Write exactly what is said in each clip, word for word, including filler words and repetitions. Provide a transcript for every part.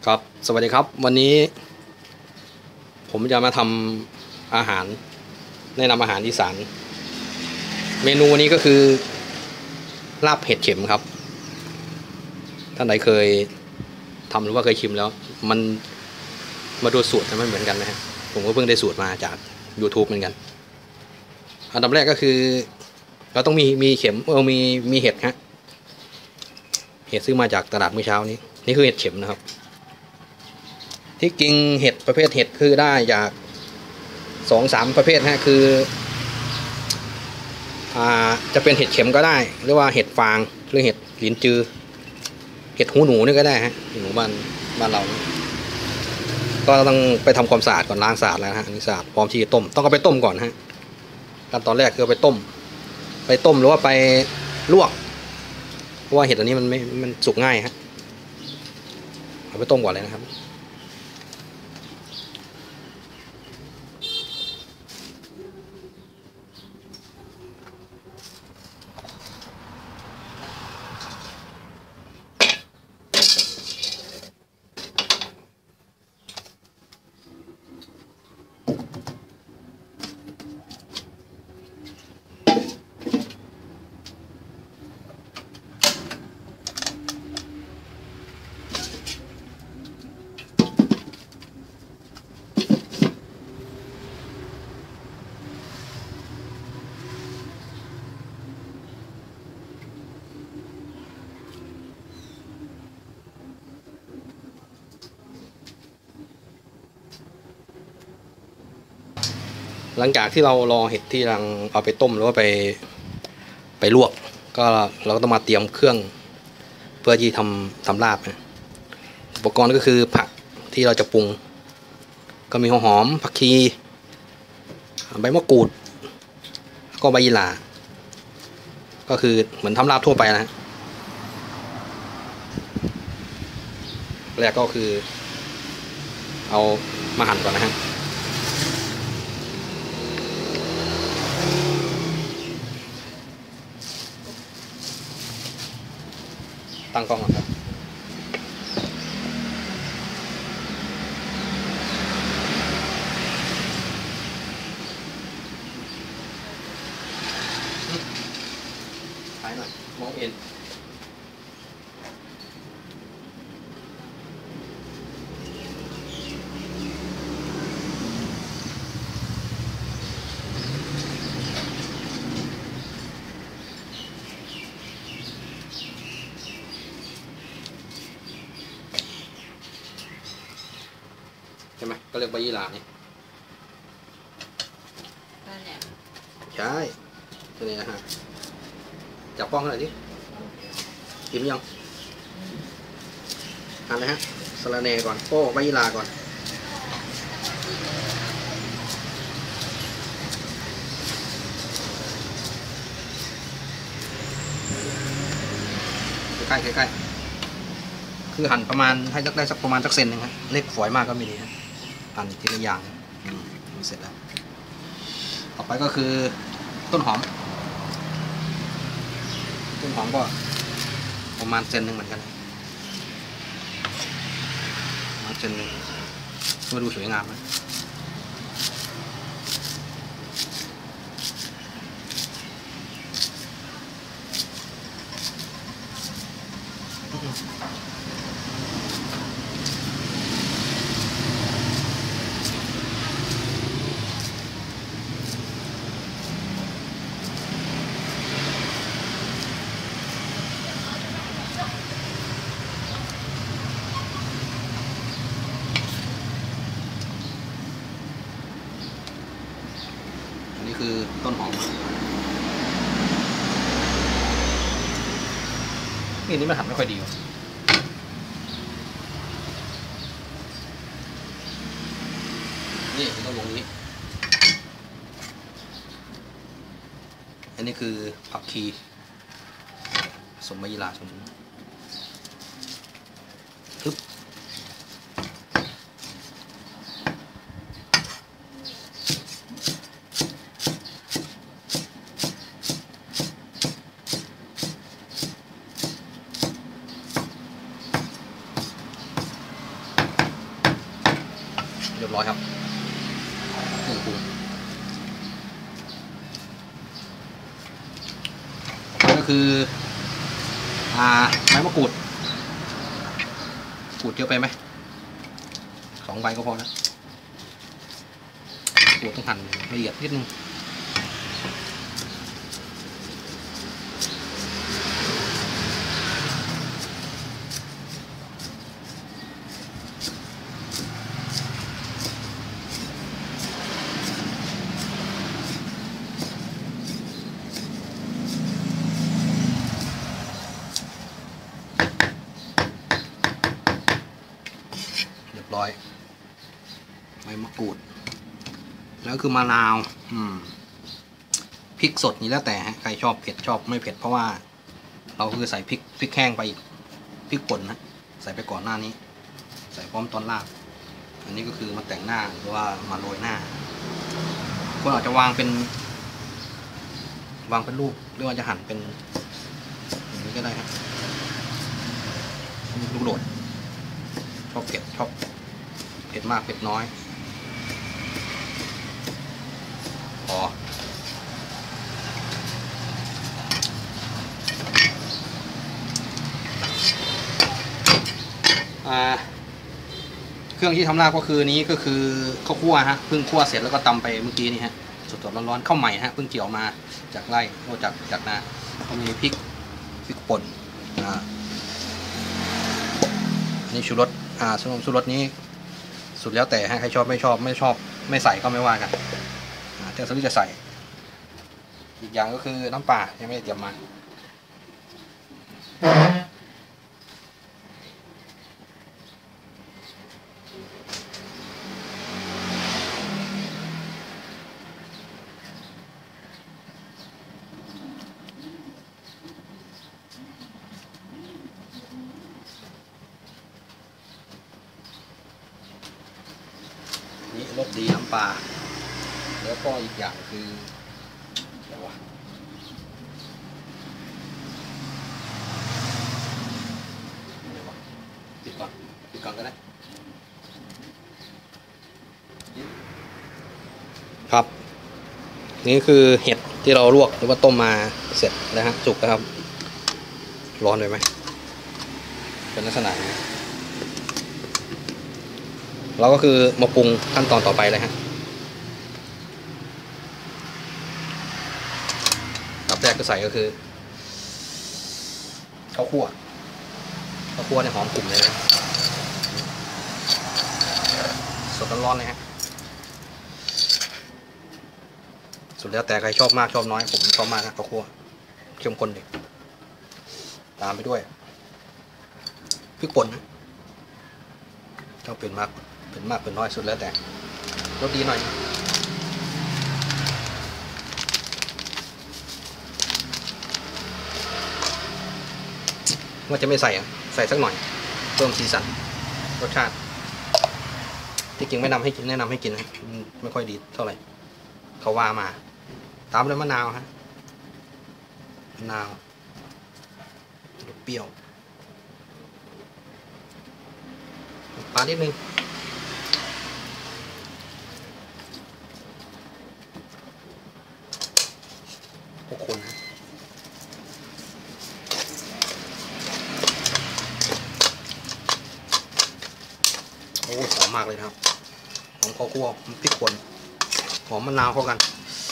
ครับสวัสดีครับวันนี้ผมจะมาทำอาหารแนะนำอาหารอีสานเมนูนี้ก็คือลาบเห็ดเข็มครับท่านใดเคยทำหรือว่าเคยชิมแล้วมันมาดูสูตรมันเหมือนกันนะฮะผมก็เพิ่งได้สูตรมาจาก YouTube เหมือนกันอันดับแรกก็คือเราต้องมีมีเข็มเออมีมีเห็ดฮะเห็ดซื้อมาจากตลาดเมื่อเช้านี้นี่คือเห็ดเข็มนะครับที่จริงเห็ดประเภทเห็ดคือได้จากสองสามประเภทฮะคืออ่าจะเป็นเห็ดเข็มก็ได้หรือว่าเห็ดฟางหรือเห็ดลิ้นจือเห็ดหูหนูนี่ก็ได้ฮะหนูบ้านบ้านเราก็ต้องไปทำความสะอาดก่อนล้างสะอาดแล้วฮะนี่สะอาดพร้อมที่จะต้มต้องเอาไปต้มก่อนฮะขั้นตอนแรกคือเอาไปต้มไปต้มหรือว่าไปลวกเพราะว่าเห็ดอันนี้มันไม่มันสุกง่ายฮะเอาไปต้มก่อนเลยนะครับหลังจากที่เรารอเห็ดที่รังเอาไปต้มหรือว่าไปไปลวกก็เราก็ต้องมาเตรียมเครื่องเพื่อที่ทำทำลาบอุปกรณ์ก็คือผักที่เราจะปรุงก็มีหัวหอมผักชีใบมะกรูดแล้วก็ใบยี่หร่าก็คือเหมือนทำลาบทั่วไปนะแรกก็คือเอามาหั่นก่อนนะฮะตั้งกล้องก่อนครับถ่ายหน่อยมองเห็นใช่ไหมก็เรียกใบยี่หร่านี่ใช่ตัวนี้นะฮะจับป้องหน่อยดิกินยังหั่นเลยฮะสะระแหน่ก่อนโอ้ใบยี่หร่าก่อนใกล้ใกล้คือหั่นประมาณให้ได้สักประมาณสักเซนนึงฮะเล็กฝอยมากก็ไม่ดีฮะหั่นทีละอย่างเสร็จแล้วต่อไปก็คือต้นหอมต้นหอมก็ประมาณเซนหนึ่งเหมือนกันประมาณเซนหนึ่งเพื่อดูสวยงามนะนี่คือต้นหอมนี่นี่มันหั่นไม่ค่อยดีนี่ต้องลงนี้อันนี้คือผักชีสมใบยี่หร่าสมทึบร้อยครับเครื่องปรุงก็คืออ่าใบมะกรูดกรูดเยอะไปไหมสองใบก็พอนะกรูดต้องหั่นละเอียดนิดนึงร้อยใบมะกรูดแล้วคือมะนาวอืมพริกสดนี่แล้วแต่ฮะใครชอบเผ็ดชอบไม่เผ็ดเพราะว่าเราคือใส่พริกพริกแห้งไปอีกพริกป่นนะใส่ไปก่อนหน้านี้ใส่พร้อมตอนลาบอันนี้ก็คือมาแต่งหน้าหรือว่ามาโรยหน้าคนอาจจะวางเป็นวางเป็นรูปหรือว่าจะหั่นเป็นอย่างนี้ก็ได้ครับลูกโดดชอบเผ็ดชอบเผ็ดมากเผ็ดน้อยพออ่าเครื่องที่ทำลาบก็คือนี้ก็คือข้าวคั่วฮะเพิ่งคั่วเสร็จแล้วก็ตำไปเมื่อกี้นี่ฮะสดๆร้อนๆข้าวใหม่ฮะเพิ่งเกี่ยวมาจากไร่โอ้จากจากนาก็มีพริกพริกป่นอ่านี่ชูรสอ่าชูรสนี้สุดแล้วแต่ใครชอบไม่ชอบไม่ชอบไม่ใส่ก็ไม่ว่ากันแต่สมมติจะใส่อีกอย่างก็คือน้ำปลายังไม่ได้เตรียมมานี่รสดีน้ำปลาแล้วก็อีกอย่างคืออะไรวะปิดก่อนปิดก่อนก็ได้ครับนี่คือเห็ดที่เราลวกหรือว่าต้มมาเสร็จนะฮะสุกแล้วครับร้อนเลยไหมเป็นลักษณะนี้เราก็คือมาปรุงขั้นตอนต่อไปเลยฮะอันดับแรกก็ใส่ก็คือข้าวคั่วข้าวคั่วเนี่ยหอมกลุ่มเลยนะสดร้อนๆเลยฮะสุดแล้วแต่ใครชอบมากชอบน้อยผมชอบมากนะข้าวคั่วเข้มข้นดิตามไปด้วยพริกป่นนะชอบเป็นมากเป็นมากเป็นน้อยสุดแล้วแต่รสดีหน่อยว่าจะไม่ใส่อ่ะใส่สักหน่อยเพิ่มสีสันรสชาติที่จริงไม่นำให้กินแนะนำให้กินนะไม่ค่อยดีเท่าไหร่เขาว่ามาตามด้วยมะนาวฮะมะนาวเปรี้ยวปลานิดนึงพวกคนนะโอ้หอมมากเลยครับหอมข้าวคั่วพริกป่นหอมมะนาวเข้ากัน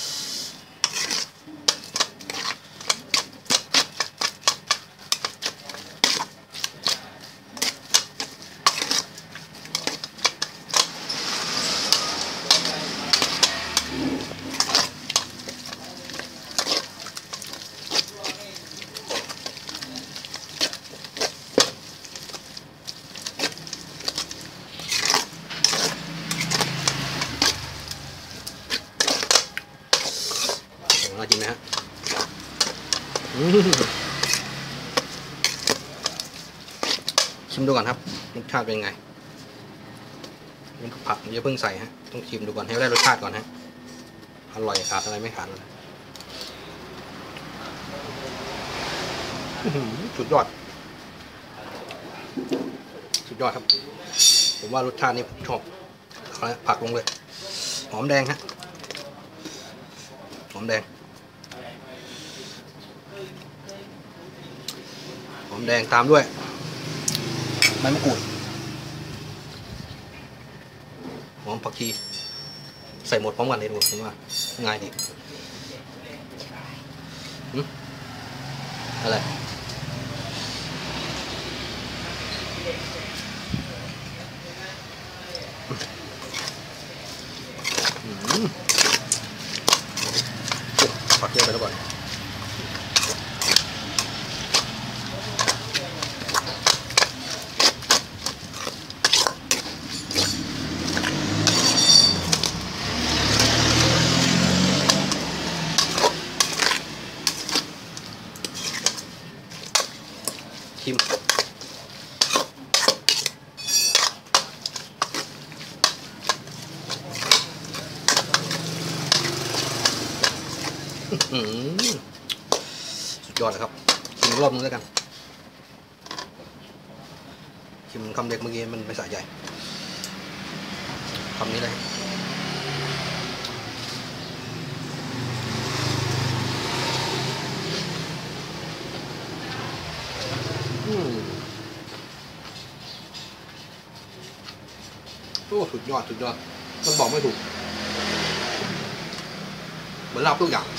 น่ากินไหมฮะชิมดูก่อนครับรสชาติเป็นไงผักอย่าเพิ่งใส่ฮะต้องชิมดูก่อนให้ได้รสชาติก่อนฮะอร่อยขาดอะไรไม่ขาดเลยสุดยอดสุดยอดครับผมว่ารสชาตินี้ผมชอบเอาละผักลงเลยหอมแดงฮะหอมแดงหอมแดงตามด้วยใบมะกรูดหอมผักชีใส่หมดพร้อมกันเลยดูผมว่าง่ายดีอะไรผักเยอะไปแล้วก่อนชิมสุดยอดเลยครับชิมรอบนึงแล้วกันชิมคำเล็กเมื่อกี้มันไม่สะใจคำนี้เลยโอ้สุดยอดสุดยอดมันบอกไม่ถูกเหมือนลาบทุกอย่าง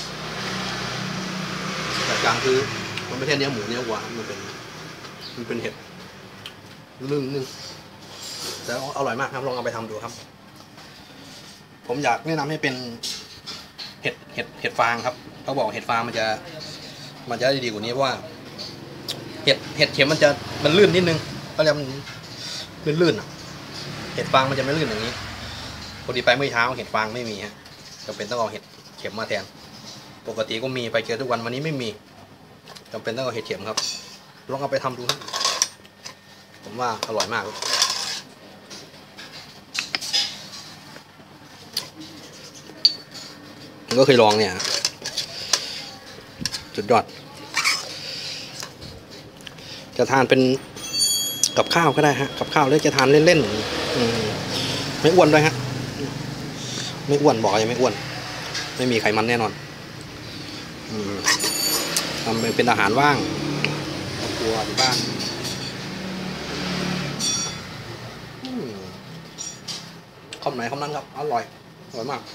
แต่อย่างคือมันไม่ใช่เนื้อหมูเนื้อวัวมันเป็นมันเป็นเห็ดนึ่งนึ่งแต่อร่อยมากครับลองเอาไปทำดูครับผมอยากแนะนำให้เป็นเห็ดเห็ดเห็ดฟางครับเขาบอกเห็ดฟางมันจะมันจะได้ดีกว่านี้เพราะว่าเห็ดเห็ดเข็มมันจะมันลื่นนิดนึงก็เลยมันลื่นๆอ่ะเห็ดฟางมันจะไม่ลื่นอย่างนี้พอดีไปเมื่อเช้าเห็ดฟางไม่มีฮะจำเป็นต้องเอาเห็ดเข็มมาแทนปกติก็มีไปเจอทุกวันวันนี้ไม่มีจำเป็นต้องเอาเห็ดเข็มครับลองเอาไปทำดูครับผมว่าอร่อยมากผมก็เคยลองเนี่ยสุดยอดจะทานเป็นกับข้าวก็ได้ฮะกับข้าวหรือจะทานเล่นๆไม่อ้วนด้วยฮะไม่อ้วนบอกเลยไม่อ้วนไม่มีไขมันแน่นอนทำเป็นอาหารว่างครอบครัวที่บ้านคำไหนคำนั้นครับอร่อยอร่อยมาก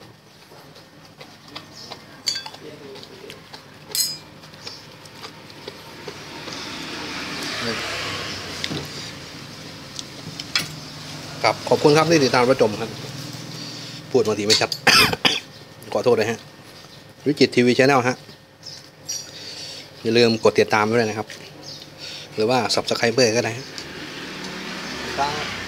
ครับขอบคุณครับที่ติดตามรับชมครับพูดบางทีไม่ชัด ขอโทษเลยฮะวิจิตรทีวีชาแนลฮะอย่าลืมกดติดตามด้วยนะครับหรือว่า ซับสไครเบอร์ ก็ได้ครับ